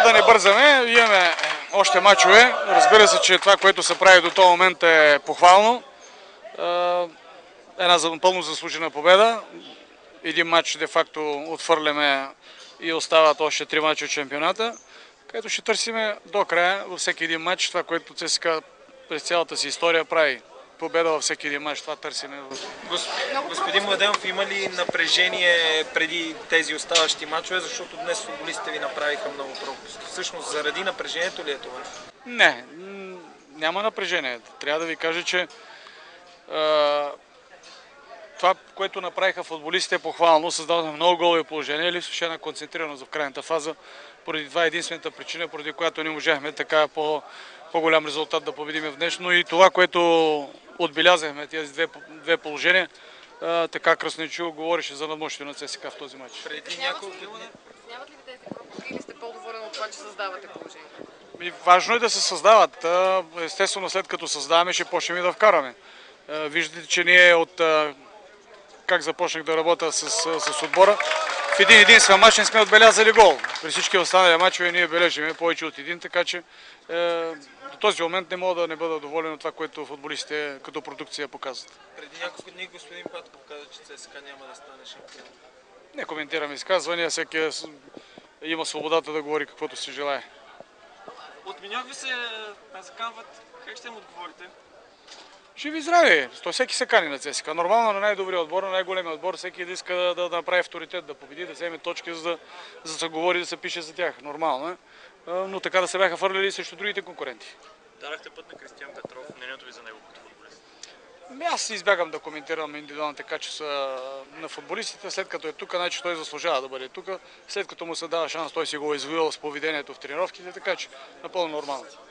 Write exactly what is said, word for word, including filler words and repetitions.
да не бързаме, имаме още мачове. Разбира се, че това, което се прави до този момент е похвално. Една пълно заслужена победа. Един матч де-факто отвърляме и остават още три мача от шампионата, където ще търсиме до края във всеки един матч това, което ЦСКА през цялата си история прави. Победа във всеки един матч, това търсиме. Гос... Господин Младенов, има ли напрежение преди тези оставащи мачове, защото днес футболистите ви направиха много пропуски? Всъщност заради напрежението ли е това? Не, няма напрежение. Трябва да ви кажа, че е, това, което направиха футболистите е похвално. Създадохме много голови положения, липсваше една концентрираност в крайната фаза. Поради това е единствената причина, поради която не можахме така по, по-голям резултат да победим в днешно. И това, което отбелязахме, тези две, две положения, а, така Красничо говореше за надмощие на ЦСКА в този матч. Преди няколко дни... Снимат ли ви тези пропуски или сте по-доволен от това, че създавате положение? И важно е да се създават. Естествено, след като създаваме, ще почнем и да вкараме. Виждате, че ние от как започнах да работя с, с отбора, в един единствен мач не сме отбелязали гол. При всички останали мачове ние бележиме повече от един, така че е, до този момент не мога да не бъда доволен от това, което футболистите като продукция показват. Преди няколко дни господин Патков каза, че ЦСКА няма да стане шампион. Не коментирам изказвания, всеки е, има свободата да говори каквото си желае. Отминях ви се заканват, как ще им отговорите? Живи и здрави! То всеки се кани на ЦСКА. Нормално на най-добрия отбор, на най-големия отбор, всеки да иска да, да, да направи авторитет, да победи, да вземе точки, за да, за да се говори, да се пише за тях. Нормално е. Но така да се бяха фърляли срещу другите конкуренти. Дарахте път на Кристиян Петров. Мнението ви за него като футболист? Аз избягам да коментирам индивидуалните качества на футболистите. След като е тук, значи той заслужава да бъде тук. След като му се дава шанс, той си го е извоювал с поведението в тренировките, така че напълно нормално.